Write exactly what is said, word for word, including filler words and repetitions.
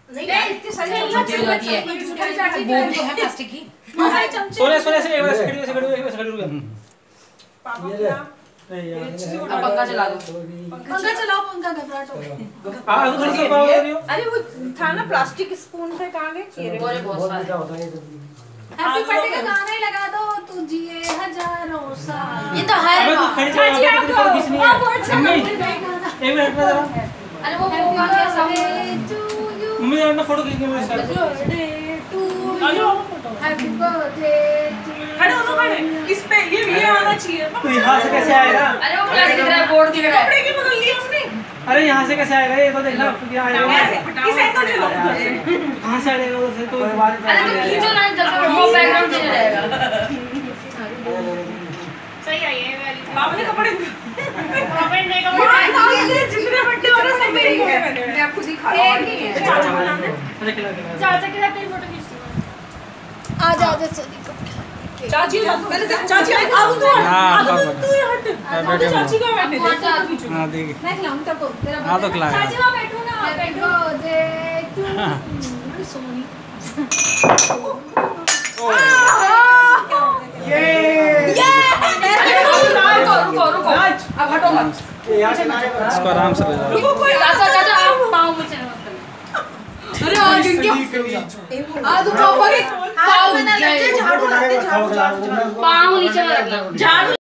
नहीं इतनी सारी चमचे हो जाती है वो भी तो है प्लास्टिक की। सोने सोने से एक बार सेकंड सेकंड एक बार सेकंड रुक जा पापा क्या अब पंखा चला दो पंखा चलाओ पंखा घबराहट हो गई हां थोड़ी सी पावर दे दियो। अरे वो था ना प्लास्टिक स्पून पे कहां गए ये रे बहुत सारे होता है हैप्पी बर्थडे का गाना ही लगा दो तू जिए हजारों साल ये तो है अबे तू खड़ी चल यहां पे फोटो खींचनी है एक मिनट में जरा अरे वो होगा क्या सब मम्मी जरा फोटो खींचने में सर हैप्पी बर्थडे खड़े हो खड़े इस पे ये ये आना चाहिए। तो यहां से कैसे आएगा? अरे वो क्या दिख रहा है बोर्ड दिख रहा है कपड़े की बदल ली उसने। अरे यहां से कैसे आएगा? ये तो देखना क्या आएगा किस एंगल से लो कहां से आएगा उधर से तो अरे तो खींचो ना जब वो बैकग्राउंड चेंज रहेगा। सही है ये वाली बाबा ने कपड़े पापा ने कपड़े जितने बर्थडे वाला सब मेरी है मैं आपको दिखा रहा हूं चाचा बनाने अरे खिला खिला चाचा के साथ तेरी फोटो खींचती आ जा आ जा सॉरी चाची पहले चाची अब तू अब तू हट अब चाची का बैठे हां देख मैं खिलाऊं तेरे को तेरा हां तो खिला चाची वहां बैठो ना बैठो दे तू सोनी ये ये रुको रुको रुको अब हटो मत इसको आराम से ले जा रुको कोई चाचा चाचा आप पाँव मुझे मत अरे आज क्या आ तो पापा के पाँव झाड़ू लाते झाड़ू पाँव नीचे रख झाड़ू